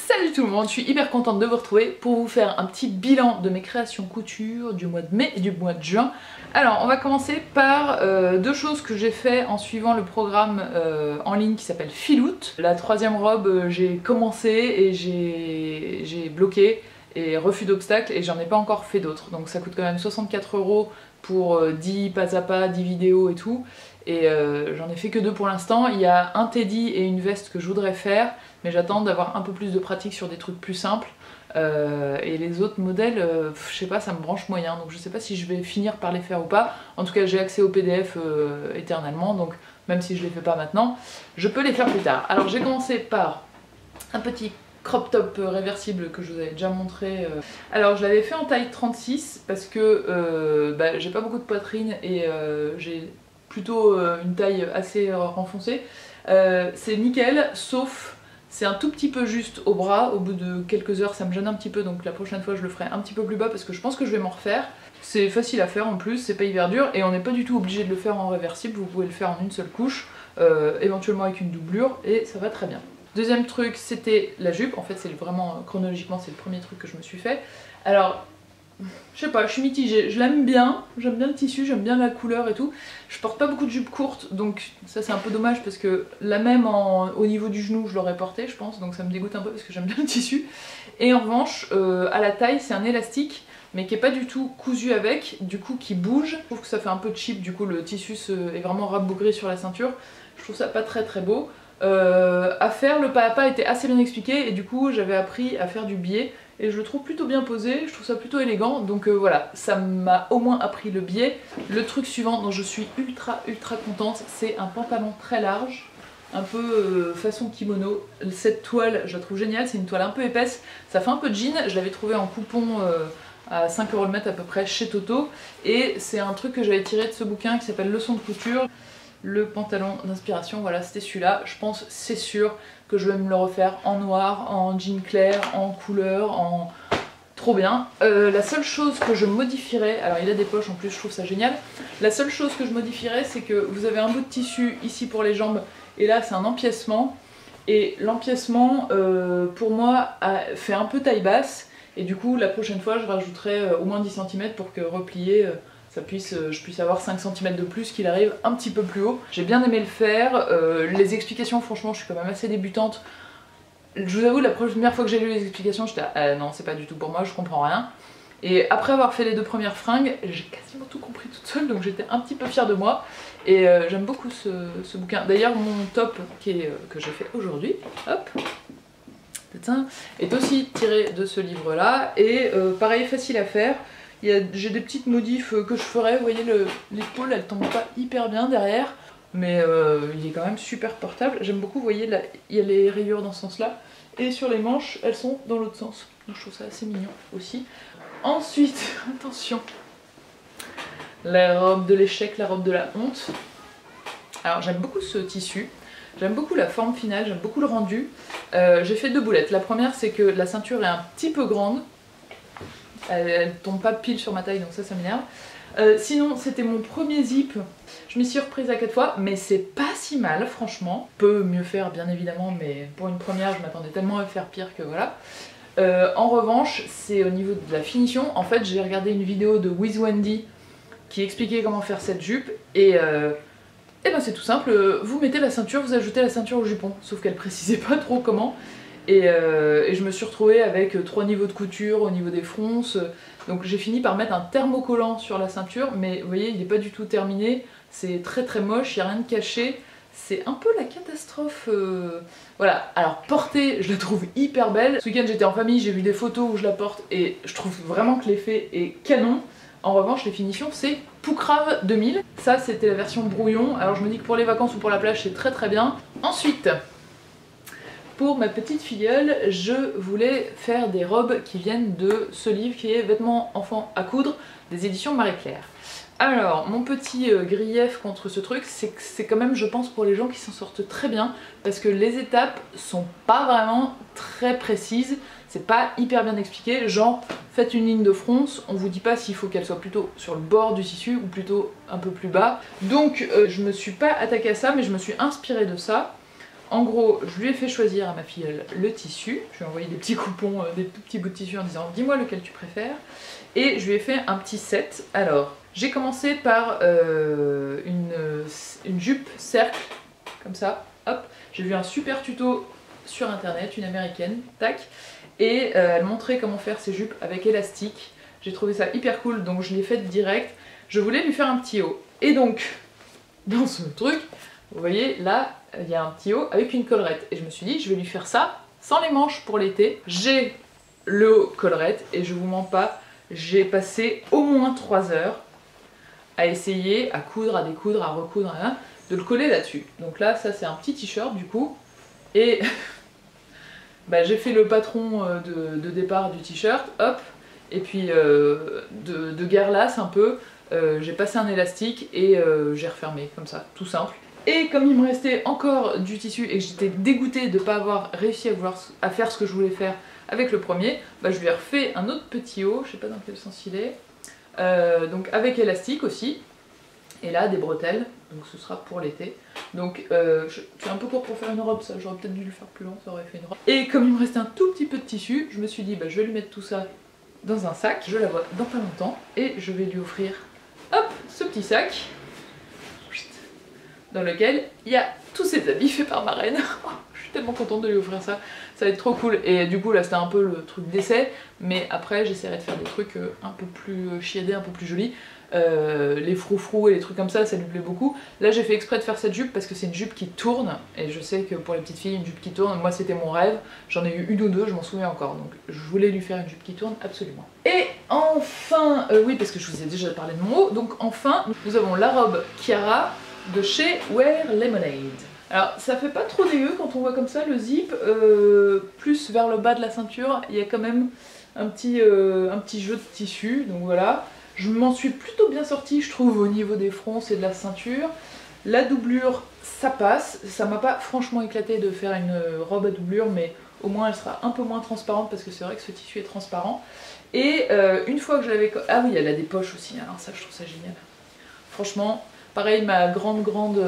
Salut tout le monde, je suis hyper contente de vous retrouver pour vous faire un petit bilan de mes créations couture du mois de mai et du mois de juin. Alors on va commencer par deux choses que j'ai fait en suivant le programme en ligne qui s'appelle Filoute. La troisième robe, j'ai commencé et j'ai bloqué et refus d'obstacles et j'en ai pas encore fait d'autres. Donc ça coûte quand même 64 € pour 10 pas à pas, 10 vidéos et tout. Et j'en ai fait que deux pour l'instant. Il y a un teddy et une veste que je voudrais faire, mais j'attends d'avoir un peu plus de pratique sur des trucs plus simples. Et les autres modèles, je sais pas, ça me branche moyen, donc je sais pas si je vais finir par les faire ou pas. En tout cas, j'ai accès au PDF éternellement, donc même si je les fais pas maintenant, je peux les faire plus tard. Alors j'ai commencé par un petit crop top réversible que je vous avais déjà montré. Alors je l'avais fait en taille 36 parce que j'ai pas beaucoup de poitrine et j'ai plutôt une taille assez renfoncée. C'est nickel, sauf c'est un tout petit peu juste au bras. Au bout de quelques heures ça me gêne un petit peu, donc la prochaine fois je le ferai un petit peu plus bas parce que je pense que je vais m'en refaire. C'est facile à faire en plus, c'est pas hyper dur et on n'est pas du tout obligé de le faire en réversible, vous pouvez le faire en une seule couche, éventuellement avec une doublure et ça va très bien. Deuxième truc, c'était la jupe. En fait, c'est vraiment, chronologiquement, c'est le premier truc que je me suis fait. Alors, je sais pas, je suis mitigée. Je l'aime bien, j'aime bien le tissu, j'aime bien la couleur et tout. Je porte pas beaucoup de jupes courtes, donc ça c'est un peu dommage parce que la même au niveau du genou, je l'aurais portée, je pense. Donc ça me dégoûte un peu parce que j'aime bien le tissu. Et en revanche, à la taille, c'est un élastique, mais qui est pas du tout cousu avec, du coup qui bouge. Je trouve que ça fait un peu cheap, du coup le tissu est vraiment rabougri sur la ceinture. Je trouve ça pas très très beau. À faire, le pas à pas était assez bien expliqué et du coup j'avais appris à faire du biais et je le trouve plutôt bien posé, je trouve ça plutôt élégant, donc voilà, ça m'a au moins appris le biais. Le truc suivant dont je suis ultra contente, c'est un pantalon très large, un peu façon kimono. Cette toile je la trouve géniale, c'est une toile un peu épaisse, ça fait un peu jean, je l'avais trouvé en coupon à 5 € le mètre à peu près chez Toto et c'est un truc que j'avais tiré de ce bouquin qui s'appelle Leçons de couture. Le pantalon d'inspiration, voilà, c'était celui-là. Je pense, c'est sûr, que je vais me le refaire en noir, en jean clair, en couleur, en... Trop bien. La seule chose que je modifierais, alors il a des poches en plus, je trouve ça génial. La seule chose que je modifierais, c'est que vous avez un bout de tissu ici pour les jambes, et là c'est un empiècement. Et l'empiècement, pour moi, fait un peu taille basse. Et du coup, la prochaine fois, je rajouterai au moins 10 cm pour que replier... je puisse avoir 5 cm de plus, qu'il arrive un petit peu plus haut. J'ai bien aimé le faire, les explications franchement je suis quand même assez débutante. Je vous avoue, la première fois que j'ai lu les explications j'étais non c'est pas du tout pour moi, je comprends rien. Et après avoir fait les deux premières fringues, j'ai quasiment tout compris toute seule, donc j'étais un petit peu fière de moi. Et j'aime beaucoup ce bouquin. D'ailleurs mon top que j'ai fait aujourd'hui, hop, est aussi tiré de ce livre là, et pareil facile à faire. J'ai des petites modifs que je ferai, vous voyez l'épaule elle tombe pas hyper bien derrière, mais il est quand même super portable. J'aime beaucoup, vous voyez là, il y a les rayures dans ce sens là, et sur les manches elles sont dans l'autre sens, donc je trouve ça assez mignon aussi. Ensuite, attention, la robe de l'échec, la robe de la honte. Alors j'aime beaucoup ce tissu, j'aime beaucoup la forme finale, j'aime beaucoup le rendu. J'ai fait deux boulettes. La première c'est que la ceinture est un petit peu grande. Elle tombe pas pile sur ma taille, donc ça m'énerve. Sinon c'était mon premier zip, je m'y suis reprise à 4 fois, mais c'est pas si mal franchement. Peut mieux faire bien évidemment, mais pour une première je m'attendais tellement à faire pire que voilà. En revanche c'est au niveau de la finition. En fait j'ai regardé une vidéo de With Wendy qui expliquait comment faire cette jupe et ben c'est tout simple, vous mettez la ceinture, vous ajoutez la ceinture au jupon, sauf qu'elle précisait pas trop comment. Et je me suis retrouvée avec 3 niveaux de couture au niveau des fronces, donc j'ai fini par mettre un thermocollant sur la ceinture, mais vous voyez il n'est pas du tout terminé, c'est très moche, il n'y a rien de caché, c'est un peu la catastrophe. Voilà, alors portée je la trouve hyper belle. Ce week-end j'étais en famille, j'ai vu des photos où je la porte et je trouve vraiment que l'effet est canon. En revanche les finitions c'est Poucrave 2000, ça c'était la version brouillon, alors je me dis que pour les vacances ou pour la plage c'est très bien. Ensuite, pour ma petite filleule, je voulais faire des robes qui viennent de ce livre qui est Vêtements enfants à coudre des éditions Marie-Claire. Alors, mon petit grief contre ce truc, c'est que c'est quand même, je pense, pour les gens qui s'en sortent très bien, parce que les étapes sont pas vraiment très précises, c'est pas hyper bien expliqué, genre, faites une ligne de fronce, on vous dit pas s'il faut qu'elle soit plutôt sur le bord du tissu ou plutôt un peu plus bas. Donc, je me suis pas attaquée à ça, mais je me suis inspirée de ça. en gros, je lui ai fait choisir à ma filleule le tissu. Je lui ai envoyé des petits coupons, des tout petits bouts de tissu en disant dis-moi lequel tu préfères. Et je lui ai fait un petit set. Alors, j'ai commencé par une jupe cercle, comme ça, hop. J'ai vu un super tuto sur internet, une américaine, tac. Et elle montrait comment faire ces jupes avec élastique. J'ai trouvé ça hyper cool, donc je l'ai faite direct. Je voulais lui faire un petit haut. Et donc, dans ce truc, vous voyez, là, il y a un petit haut avec une collerette. Et je me suis dit, je vais lui faire ça sans les manches pour l'été. J'ai le haut collerette et je vous mens pas, j'ai passé au moins 3 heures à essayer, à coudre, à découdre, à recoudre, de le coller là-dessus. Donc là, ça c'est un petit t-shirt du coup. Et bah, j'ai fait le patron de départ du t-shirt, hop. Et puis de guerlasse un peu, j'ai passé un élastique et j'ai refermé comme ça, tout simple. Et comme il me restait encore du tissu et que j'étais dégoûtée de ne pas avoir réussi à faire ce que je voulais faire avec le premier, bah, je lui ai refait un autre petit haut, je sais pas dans quel sens il est, donc avec élastique aussi, et là des bretelles, donc ce sera pour l'été. Donc je suis un peu court pour faire une robe, ça j'aurais peut-être dû le faire plus long, ça aurait fait une robe. Et comme il me restait un tout petit peu de tissu, je me suis dit bah, je vais lui mettre tout ça dans un sac, je la vois dans pas longtemps, et je vais lui offrir, hop, ce petit sac, dans lequel il y a tous ses habits faits par ma reine. Je suis tellement contente de lui offrir ça, ça va être trop cool. Et du coup là c'était un peu le truc d'essai, mais après j'essaierai de faire des trucs un peu plus chiadés, un peu plus jolis. Les froufrous et les trucs comme ça, ça lui plaît beaucoup. Là j'ai fait exprès de faire cette jupe parce que c'est une jupe qui tourne, et je sais que pour les petites filles une jupe qui tourne, moi c'était mon rêve, j'en ai eu une ou deux, je m'en souviens encore, donc je voulais lui faire une jupe qui tourne absolument. Et enfin, oui parce que je vous ai déjà parlé de mon haut, donc enfin nous avons la robe Chiara de chez Wear Lemonade. Alors ça fait pas trop dégueu quand on voit comme ça le zip, plus vers le bas de la ceinture, il y a quand même un petit jeu de tissu, donc voilà. Je m'en suis plutôt bien sortie je trouve au niveau des fronces et de la ceinture. La doublure ça passe, ça m'a pas franchement éclaté de faire une robe à doublure, mais au moins elle sera un peu moins transparente parce que c'est vrai que ce tissu est transparent. Et une fois que je l'avais... Ah oui, elle a des poches aussi, alors ça je trouve ça génial. Franchement, pareil ma grande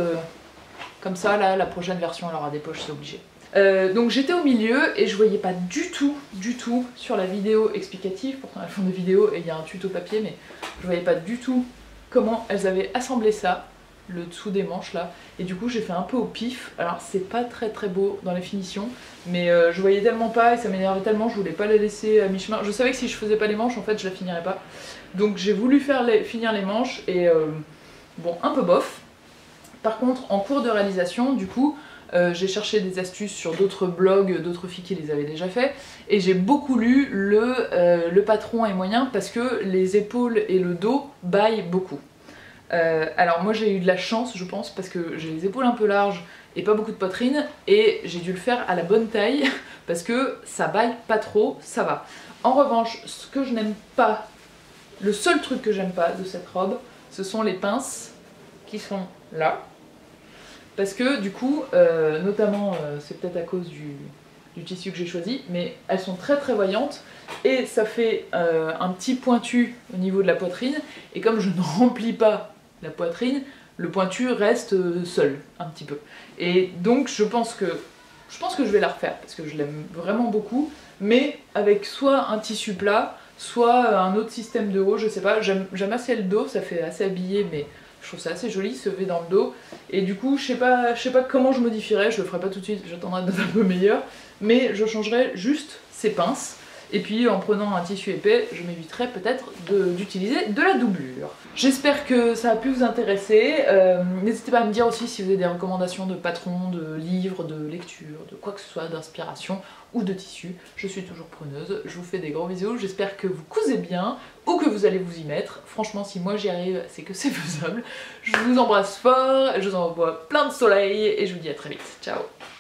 comme ça là, la prochaine version elle aura des poches, c'est obligé. Donc j'étais au milieu et je voyais pas du tout sur la vidéo explicative, pourtant elles font des vidéos et il y a un tuto papier, mais je voyais pas du tout comment elles avaient assemblé ça, le dessous des manches là, et du coup j'ai fait un peu au pif. Alors c'est pas très beau dans les finitions, mais je voyais tellement pas et ça m'énervait tellement, je voulais pas la laisser à mi-chemin. Je savais que si je faisais pas les manches en fait je la finirais pas, donc j'ai voulu finir les manches et bon, un peu bof. Par contre en cours de réalisation du coup j'ai cherché des astuces sur d'autres blogs, d'autres filles qui les avaient déjà fait, et j'ai beaucoup lu le patron est moyen parce que les épaules et le dos baillent beaucoup. Alors moi j'ai eu de la chance je pense parce que j'ai les épaules un peu larges et pas beaucoup de poitrine, et j'ai dû le faire à la bonne taille parce que ça baille pas trop, ça va. En revanche, ce que je n'aime pas, le seul truc que j'aime pas de cette robe, ce sont les pinces qui sont là. Parce que du coup, notamment, c'est peut-être à cause du tissu que j'ai choisi, mais elles sont très voyantes et ça fait un petit pointu au niveau de la poitrine, et comme je ne remplis pas la poitrine, le pointu reste seul un petit peu. Et donc je pense que je vais la refaire parce que je l'aime vraiment beaucoup, mais avec soit un tissu plat, soit un autre système de haut, je sais pas, j'aime assez le dos, ça fait assez habillé, mais je trouve ça assez joli, ce V dans le dos. Et du coup, je sais pas comment je modifierai, je le ferai pas tout de suite, j'attendrai d'être un peu meilleur, mais je changerai juste ces pinces. Et puis en prenant un tissu épais, je m'éviterai peut-être d'utiliser de la doublure. J'espère que ça a pu vous intéresser. N'hésitez pas à me dire aussi si vous avez des recommandations de patrons, de livres, de lecture, de quoi que ce soit, d'inspiration ou de tissu. Je suis toujours preneuse. Je vous fais des gros bisous. J'espère que vous cousez bien ou que vous allez vous y mettre. Franchement, si moi j'y arrive, c'est que c'est faisable. Je vous embrasse fort, je vous envoie plein de soleil et je vous dis à très vite. Ciao!